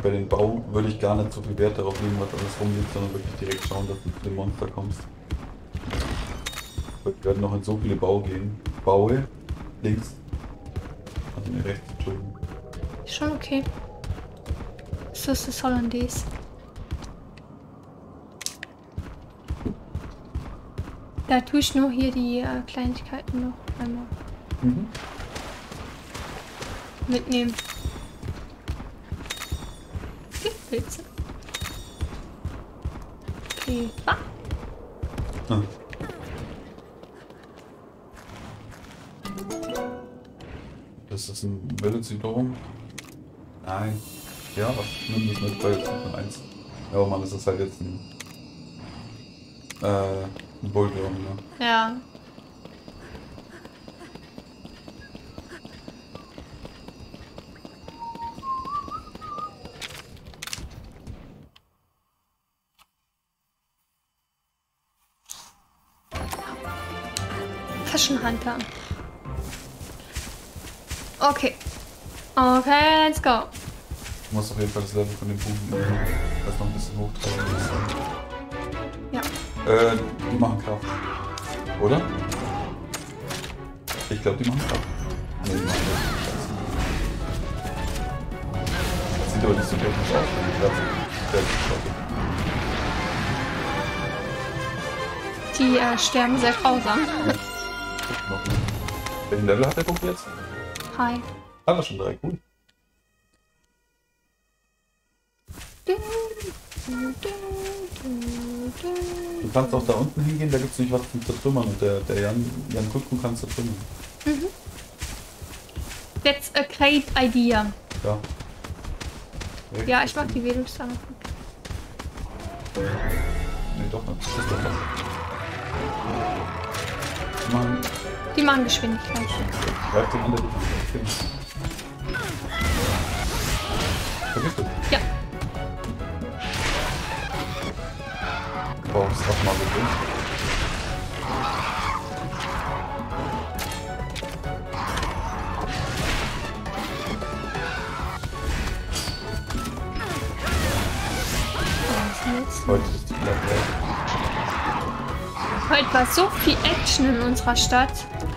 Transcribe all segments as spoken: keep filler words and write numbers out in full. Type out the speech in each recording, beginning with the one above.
bei den Bau würde ich gar nicht so viel Wert darauf legen, was alles rumliegt, sondern wirklich direkt schauen, dass du zu dem Monster kommst. Wir werden noch in so viele Bau gehen. Baue, links. Also ne, rechts, Entschuldigung. Schon okay. So ist das Hollandaise. Da tue ich nur hier die äh, Kleinigkeiten noch einmal Mhm. mitnehmen. Okay, Pilze. Okay, ah. Ah. Das ist ein Welle-Siedlung. Nein. Ja, was? Nimm das mit, weil jetzt von eins. Ja, oh Mann, das ist halt jetzt ein. Äh, ein Bulldog, ne? Ja. Taschenhunter. Okay. Okay, let's go. Du musst auf jeden Fall das Level von den Punkten erst noch ein bisschen hochtreiben. Ja. Äh, die machen Kraft. Oder? Ich glaube, die machen Kraft. Nee, die machen das. Das sieht aber nicht so technisch aus, wenn die Kraft fertig Die äh, sterben sehr grausam. ja. Welchen Level hat der Punkt jetzt? Hi. Hat er schon drei, cool. Du kannst auch da unten hingehen, da gibt es nicht was zum Zertrümmern und der, der Jan, Jan Kutku kann zertrümmern. Mhm. That's a great idea. Ja. Rechts Ja, ist ich mag die Velux an. Nee, doch nicht. Das ist doch doch. Mann. Die machen Geschwindigkeit. Greift den an, der dich anfängt. Vergiss du? Ja. Boah, ist das mal so drin. Heute ist die Welt. Heute war so viel Action in unserer Stadt.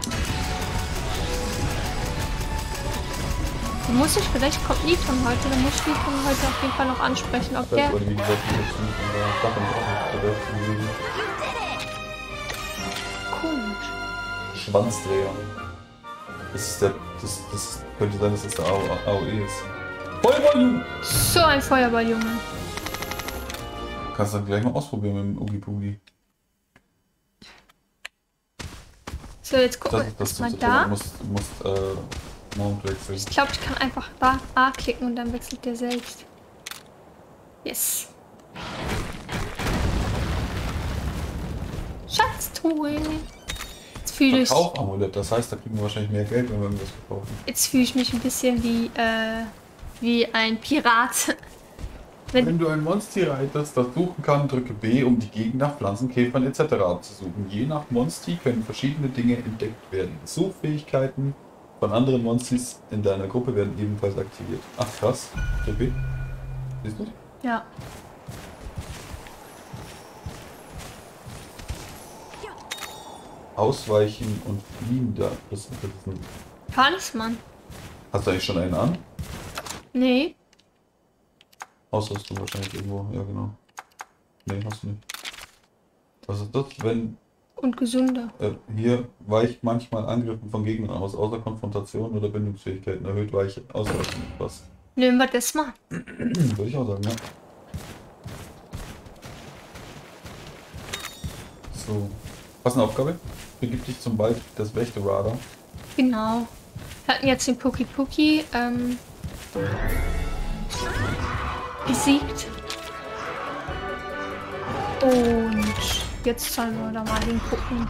Da muss ich, vielleicht kommt Nitron heute, dann muss ich Nitron heute auf jeden Fall noch ansprechen, ob der... Oder wie gesagt, die letzten von der Sache mit auch der Komisch. Schwanzdreher. Das ist der. Das, das könnte sein, dass das der A O E ist. Feuerball! So ein Feuerball-Junge. Kannst du dann gleich mal ausprobieren mit dem Oogie Boogie. So, jetzt gucken Das wir ist das erstmal zum da. Du musst, du musst äh, Mount wechseln. Ich glaube, ich kann einfach A, A klicken und dann wechselt der selbst. Yes. Schatztruhe. Jetzt fühle ich, Verkauf-Amulett, das heißt, da kriegen wir wahrscheinlich mehr Geld, wenn wir irgendwas verkaufen. jetzt fühle ich mich ein bisschen wie, äh, wie ein Pirat. Wenn, Wenn du ein Monster reitest, das suchen kann, drücke B, um die Gegend nach Pflanzen, Käfern et cetera abzusuchen. Je nach Monster können verschiedene Dinge entdeckt werden. Suchfähigkeiten von anderen Monsters in deiner Gruppe werden ebenfalls aktiviert. Ach krass. Drück B. Siehst du? ja. Ausweichen und fliehen da. Das, das ist ein... Talisman. Hast du eigentlich schon einen an? Nee. Ausrüstung wahrscheinlich irgendwo. Ja, genau. Nee, hast du nicht. Was ist das? Wenn Und gesünder. äh, hier weicht manchmal Angriffen von Gegnern aus, außer Konfrontation oder Bindungsfähigkeiten. Erhöht Weiche. Ausweichen. Was? Nehmen wir das mal. Würde ich auch sagen, ja. So. Was eine Aufgabe? Begib dich zum Wald des Wächterradar. Genau. Wir hatten jetzt den Puki Puki ähm, besiegt. Und jetzt sollen wir da mal hingucken.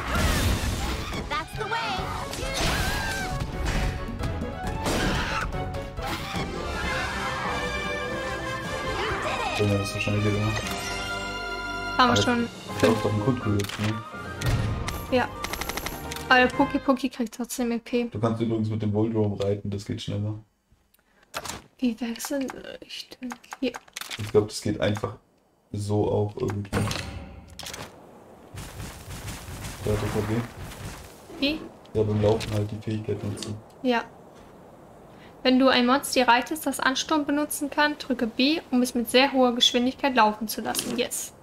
Ja, das ist wahrscheinlich hier gemacht. Haben wir schon. Ich glaube, doch ein Kutku jetzt, ne? Ja. Aber der Puki Puki kriegt trotzdem E P. Du kannst übrigens mit dem Bulldrum reiten, das geht schneller. Wie wechseln Richtung? Hier. Ich glaube, das geht einfach so auch irgendwie. Ja, D V B. Wie? Ja, beim Laufen halt die Fähigkeit nutzen. Ja. Wenn du ein Monster reitest, das Ansturm benutzen kann, drücke B, um es mit sehr hoher Geschwindigkeit laufen zu lassen. Yes.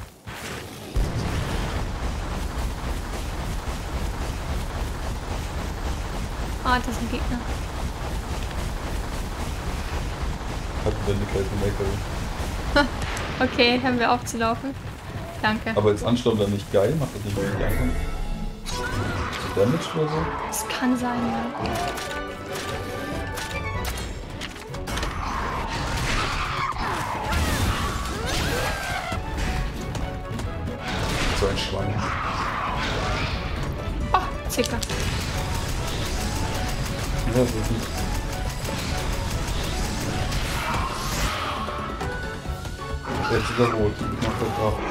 Ah, das ist ein Gegner. Hat Wendigkeit im L K W. Okay, hören wir auf zu laufen. Danke. Aber ist Ansturm dann nicht geil? Macht das nicht wirklich einfach? Damage oder so? Das kann sein, ja. So ein Schwein. Oh, Zicker. Ja, das ist nicht. Jetzt ist er rot. Ich mach das drauf.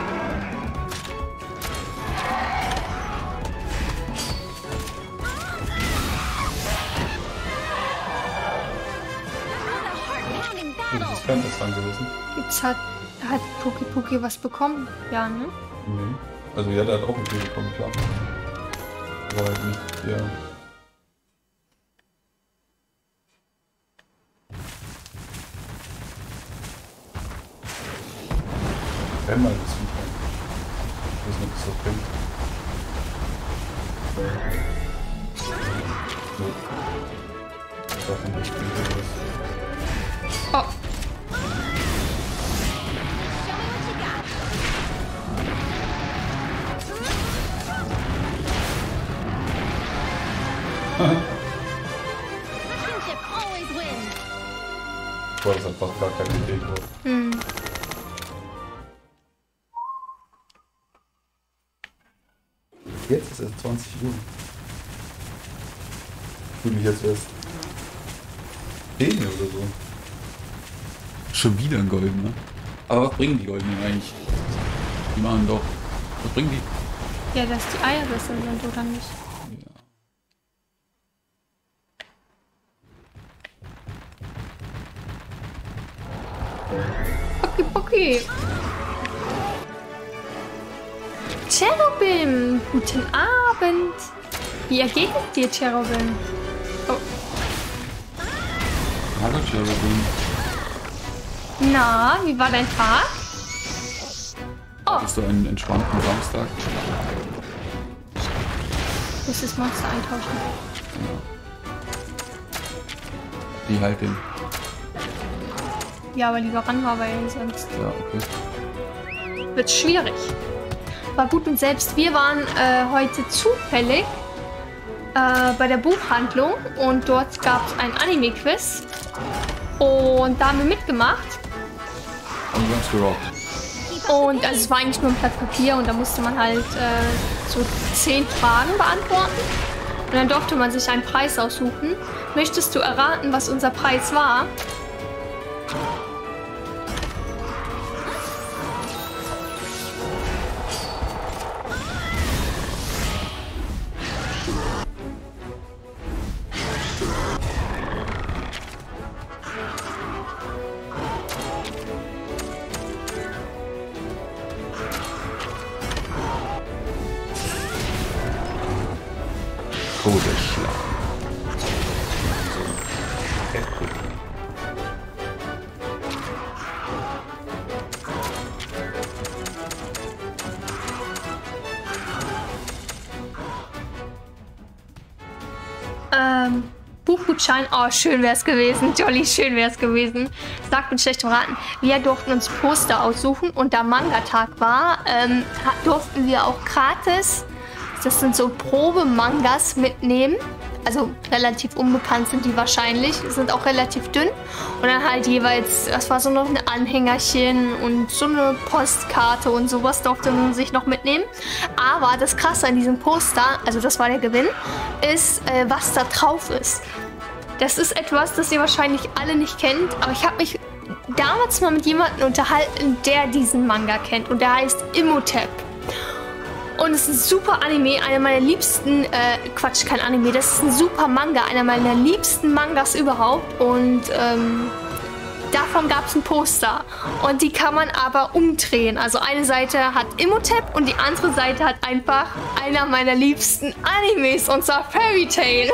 Das ist kein Test gewesen. Jetzt hat, hat Puki Puki was bekommen? Ja, ne? Nee. Also ja, der hat auch ein Spiel bekommen, klar. Aber halt nicht, ja. Einmal das Vieh rein. Ich weiß nicht, ob das so bringt. Nee. Ich darf nicht spielen, was. Oh. Boah, das hat fast gar keine Idee drauf. Hm. Jetzt ist es zwanzig Uhr. Ich fühle mich jetzt erst zehn oder so. Schon wieder ein Goldener. Aber was bringen die Goldenen eigentlich? Die machen doch. Was bringen die? Ja, dass die Eier besser sind, oder nicht? Ja. Okay, okay. Cherubim, guten Abend. Wie ergeht es dir, Cherubim? Oh. Hallo Cherubim. Na, wie war dein Tag? Oh, Hast du einen entspannten Samstag? ich muss das Monster eintauschen. Ja. Die halt den. Ja, aber lieber ran war, weil sonst Ja, okay. wird schwierig. War gut und selbst. Wir waren äh, heute zufällig äh, bei der Buchhandlung und dort gab es ein Anime-Quiz. Und da haben wir mitgemacht. Und ganz gerockt. Und also es war eigentlich nur ein Blatt Papier und da musste man halt äh, so zehn Fragen beantworten. Und dann durfte man sich einen Preis aussuchen. Möchtest du erraten, was unser Preis war? Todesschlag. Ähm, Buchgutschein. Oh, schön wär's gewesen. Jolly, schön wär's gewesen. Sagt mit schlechtem Raten. Wir durften uns Poster aussuchen und da Manga-Tag war, ähm, durften wir auch gratis, das sind so Probe-Mangas mitnehmen. Also relativ unbekannt sind die wahrscheinlich, sind auch relativ dünn. Und dann halt jeweils, das war so noch ein Anhängerchen und so eine Postkarte und sowas durfte man sich noch mitnehmen. Aber das Krasse an diesem Poster, also das war der Gewinn, ist, äh, was da drauf ist. Das ist etwas, das ihr wahrscheinlich alle nicht kennt, aber ich habe mich damals mal mit jemandem unterhalten, der diesen Manga kennt und der heißt Imhotep. Und es ist ein super Anime, einer meiner liebsten, äh, Quatsch, kein Anime, das ist ein super Manga, einer meiner liebsten Mangas überhaupt. Und, ähm, davon gab es ein Poster. Und die kann man aber umdrehen. Also eine Seite hat Imhotep und die andere Seite hat einfach einer meiner liebsten Animes, und zwar Fairy Tail.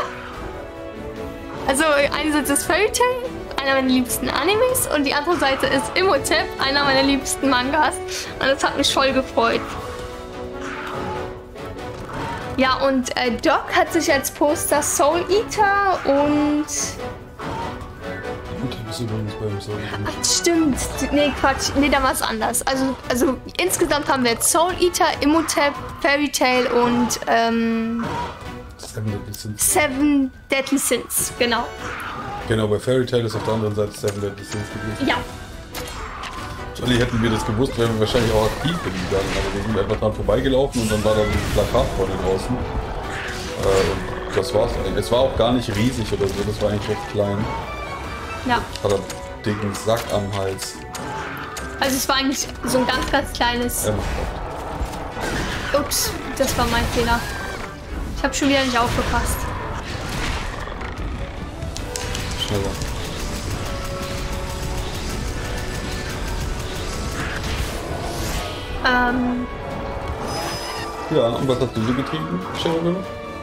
Also eine Seite ist Fairy Tail, einer meiner liebsten Animes, und die andere Seite ist Imhotep, einer meiner liebsten Mangas. Und das hat mich voll gefreut. Ja, und äh, Doc hat sich als Poster Soul Eater und... Imhotep ist übrigens beim Soul Eater. Ach, stimmt. Nee, Quatsch. Nee, da war es anders. Also, also insgesamt haben wir jetzt Soul Eater, Imhotep, Fairy Tail und ähm, Seven Deadly Sins. Seven Deadly Sins, genau. Genau, bei Fairy Tail ist auf der anderen Seite Seven Deadly Sins gewesen. Ja. Jolly, hätten wir das gewusst, wären wir wahrscheinlich auch aktiv hingegangen. Aber wir sind einfach dran vorbeigelaufen und dann war da so ein Plakat vorne draußen. Äh, und das war's eigentlich. Es war auch gar nicht riesig oder so, das war eigentlich recht klein. Ja. Hat einen dicken Sack am Hals. Also es war eigentlich so ein ganz, ganz kleines... Ähm, Ups, das war mein Fehler. Ich habe schon wieder nicht aufgepasst. schneller. Ähm... Ja, und was hast du so getrieben, Cheryl?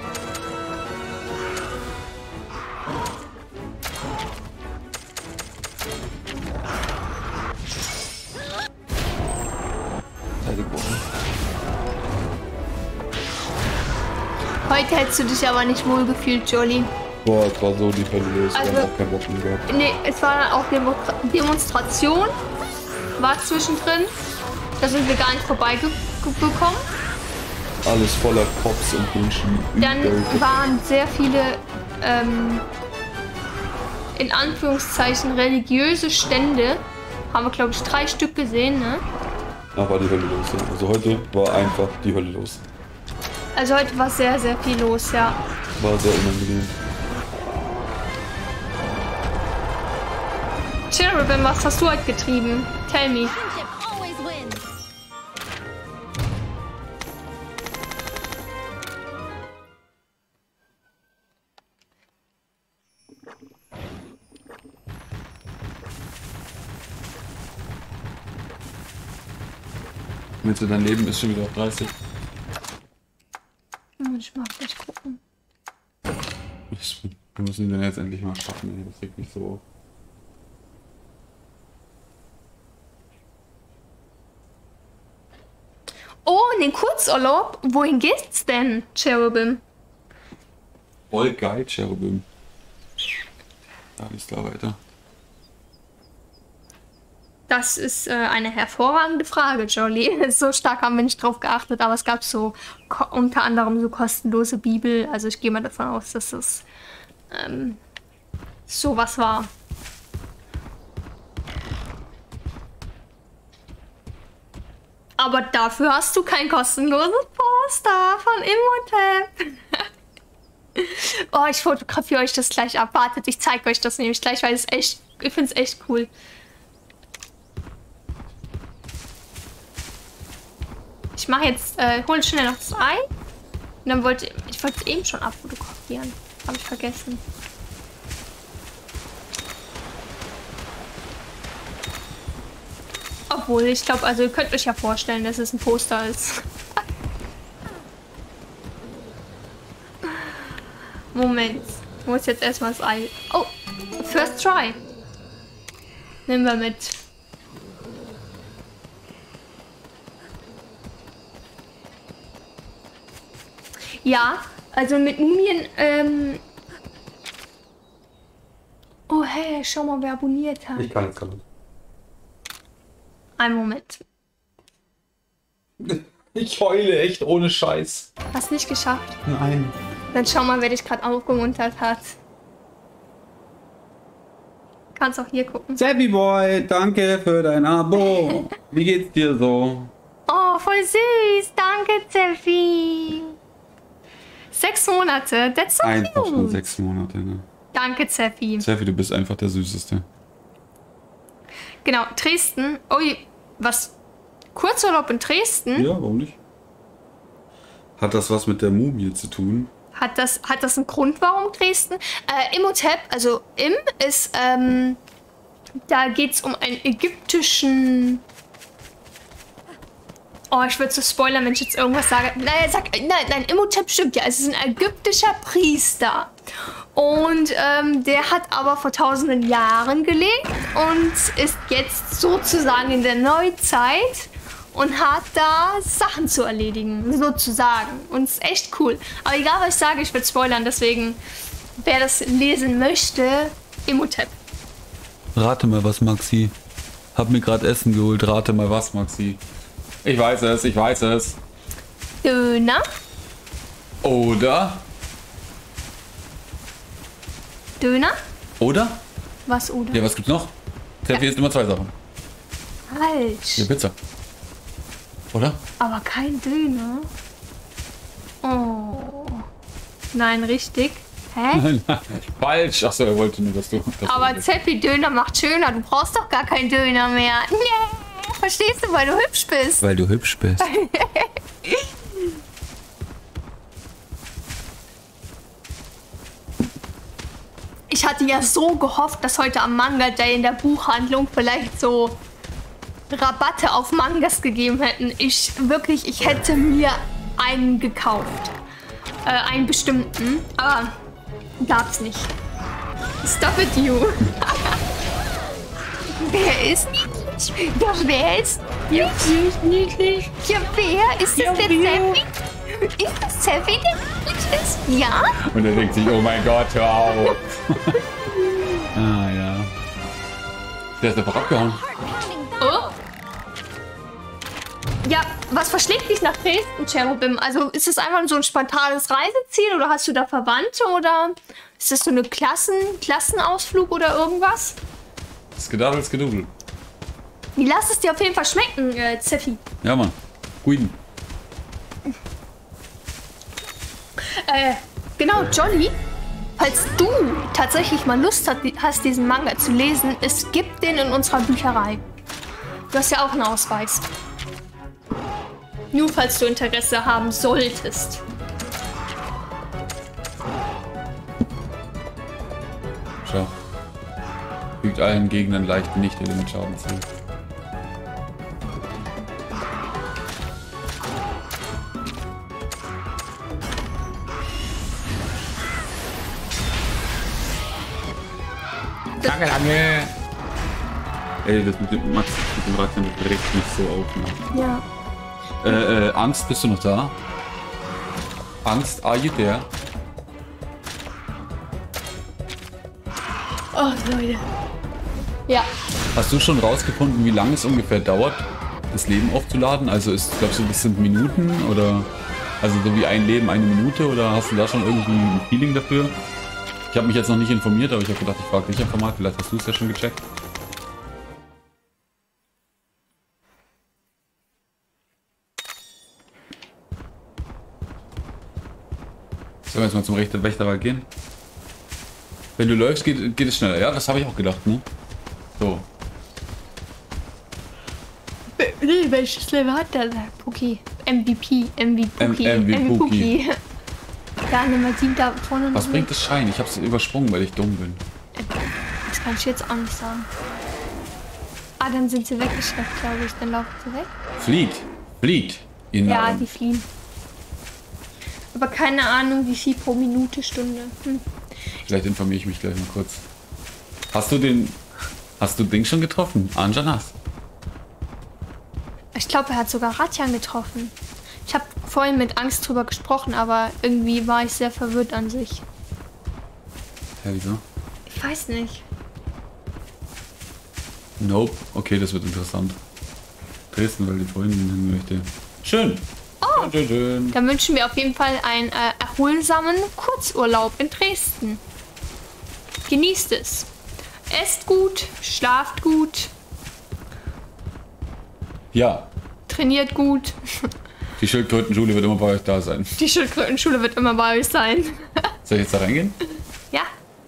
Heute hättest du dich aber nicht wohl gefühlt, Jolly. Boah, es war so die Hölle los. Also, wir haben auch keinen Bock mehr gehabt. Nee, es war dann auch Demo Demonstration. War zwischendrin. Da sind wir gar nicht vorbeigekommen. Alles voller Cops und Menschen. Dann waren sehr viele, ähm, in Anführungszeichen, religiöse Stände. Haben wir, glaube ich, drei Stück gesehen, ne? Da war die Hölle los, ja. Also heute war einfach die Hölle los. Also heute war sehr, sehr viel los, ja. War sehr unangenehm. Cherubim, was hast du heute getrieben? Tell me. Meinst du, dein Leben ist schon wieder auf dreißig? Ich mag nicht gucken. Wir müssen den jetzt endlich mal schaffen, das regt mich so auf. Oh, in den Kurzurlaub? Wohin geht's denn, Cherubim? Voll geil, Cherubim. Alles klar, weiter. Das ist äh, eine hervorragende Frage, Jolly. So stark haben wir nicht drauf geachtet, aber es gab so unter anderem so kostenlose Bibel. Also ich gehe mal davon aus, dass es ähm, sowas war. Aber dafür hast du kein kostenloses Poster von Imhotep. Oh, ich fotografiere euch das gleich ab. Wartet, ich zeige euch das nämlich gleich, weil es echt, ich finde es echt cool. Ich mache jetzt, äh, hole schnell noch das Ei. Und dann wollte ich wollte es eben schon abfotografieren. Habe ich vergessen. Obwohl, ich glaube, also ihr könnt euch ja vorstellen, dass es ein Poster ist. Moment. Ich muss jetzt erstmal das Ei. Oh, first try. Nehmen wir mit. Ja, also mit Mumien, ähm... Oh, hey, schau mal, wer abonniert hat. Ich kann jetzt gar nicht. Einen Moment. Ich heule echt ohne Scheiß. Hast nicht geschafft? Nein. Dann schau mal, wer dich gerade aufgemuntert hat. Kannst auch hier gucken. Zeppi Boy, danke für dein Abo. Wie geht's dir so? Oh, voll süß. Danke, Zeffi. Sechs Monate. That's so Einfach schon cute. sechs Monate, ne? Danke, Zeffi. Zeffi, du bist einfach der Süßeste. Genau, Dresden. Ui, was? Kurzurlaub in Dresden? Ja, warum nicht? Hat das was mit der Mumie zu tun? Hat das, hat das einen Grund, warum Dresden? Äh, Imhotep, also Im ist, ähm, da geht es um einen ägyptischen... Oh, ich würde so spoilern, wenn ich jetzt irgendwas sage. Nein, sag, nein, nein, Imhotep stimmt ja. Es ist ein ägyptischer Priester. Und ähm, der hat aber vor tausenden Jahren gelebt und ist jetzt sozusagen in der Neuzeit und hat da Sachen zu erledigen, sozusagen. Und es ist echt cool. Aber egal, was ich sage, ich würde spoilern. Deswegen, wer das lesen möchte, Imhotep. Rate mal was, Maxi. Hab mir gerade Essen geholt. Rate mal was, Maxi. Ich weiß es, ich weiß es. Döner. Oder? Döner? Oder? Was oder? Ja, was gibt's noch? Steffi ist immer zwei Sachen. Falsch. Ja, Pizza. Oder? Aber kein Döner. Oh. Nein, richtig. Hä? Nein, nein, falsch. Achso, er wollte nur, dass du... Dass Aber du Zeppi, Döner macht schöner. Du brauchst doch gar keinen Döner mehr. Nee. Verstehst du, weil du hübsch bist? Weil du hübsch bist. Ich hatte ja so gehofft, dass heute am Manga Day in der Buchhandlung vielleicht so Rabatte auf Mangas gegeben hätten. Ich wirklich, ich hätte mir einen gekauft. Äh, einen bestimmten. Aber gab's nicht. Stop it, you. Wer ist niedlich? Ja, wer ist niedlich? Ja, wer? Ist das der Zeppi? Ist das Zeppi, der niedlich ist? Ja? Und er denkt sich, oh mein Gott, hör auf. Ah, ja. Der ist einfach abgehauen. Oh. Ja, was verschlägt dich nach Dresden, Cherubim? Also ist es einfach so ein spontanes Reiseziel oder hast du da Verwandte oder ist das so eine Klassen, Klassenausflug oder irgendwas? Skedaddel, Skedudel. Lass es dir auf jeden Fall schmecken, äh, Zeffi. Ja, Mann. Guiden. Äh, genau, Jolly. Falls du tatsächlich mal Lust hast, diesen Manga zu lesen, es gibt den in unserer Bücherei. Du hast ja auch einen Ausweis. Nur falls du Interesse haben solltest. Schau. Fügt allen Gegnern leichten Nicht-Element-Schaden zu. Danke, danke! Ey, das mit dem Max, mit dem Rackern, das regt mich so auf. Ne? Ja. Äh, äh, Angst, bist du noch da? Angst, are you there? Oh, Leute. Ja. Hast du schon rausgefunden, wie lange es ungefähr dauert, das Leben aufzuladen? Also ist, glaubst du, das sind Minuten oder also so wie ein Leben eine Minute oder hast du da schon irgendwie ein Feeling dafür? Ich habe mich jetzt noch nicht informiert, aber ich habe gedacht, ich frage dich einfach mal, vielleicht hast du es ja schon gecheckt. Sollen wir jetzt mal zum rechten Wächterwald gehen? Wenn du läufst, geht, geht es schneller. Ja, das habe ich auch gedacht, ne? So. Welches Level hat der? Puki. M V P. M V P. M V P. Ja, Nummer sieben da vorne. Was bringt das Schein? Ich habe es übersprungen, weil ich dumm bin. Das kann ich jetzt auch nicht sagen. Ah, dann sind sie weggeschreckt, glaube ich. Dann laufen sie weg. Flieht. Flieht. Ihr Ja, Narren. die fliehen. Aber keine Ahnung, wie viel pro Minute, Stunde. Hm. Vielleicht informiere ich mich gleich mal kurz. Hast du den... Hast du Ding schon getroffen? Anjanas? Ich glaube, er hat sogar Ratjan getroffen. Ich habe vorhin mit Angst drüber gesprochen, aber irgendwie war ich sehr verwirrt an sich. Ja, wieso? Ich weiß nicht. Nope. Okay, das wird interessant. Dresden, weil die Freundin hin möchte. Schön. Oh, schön, schön, schön. Dann wünschen wir auf jeden Fall einen äh, erholsamen Kurzurlaub in Dresden. Genießt es. Esst gut, schlaft gut. Ja. Trainiert gut. Die Schildkrötenschule wird immer bei euch da sein. Die Schildkrötenschule wird immer bei euch sein. Soll ich jetzt da reingehen? Ja.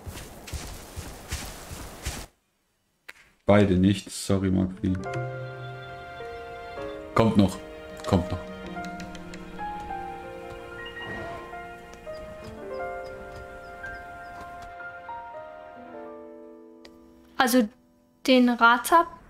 Beide nicht. Sorry, Magdi. Kommt noch. Kommt noch. Also den Rata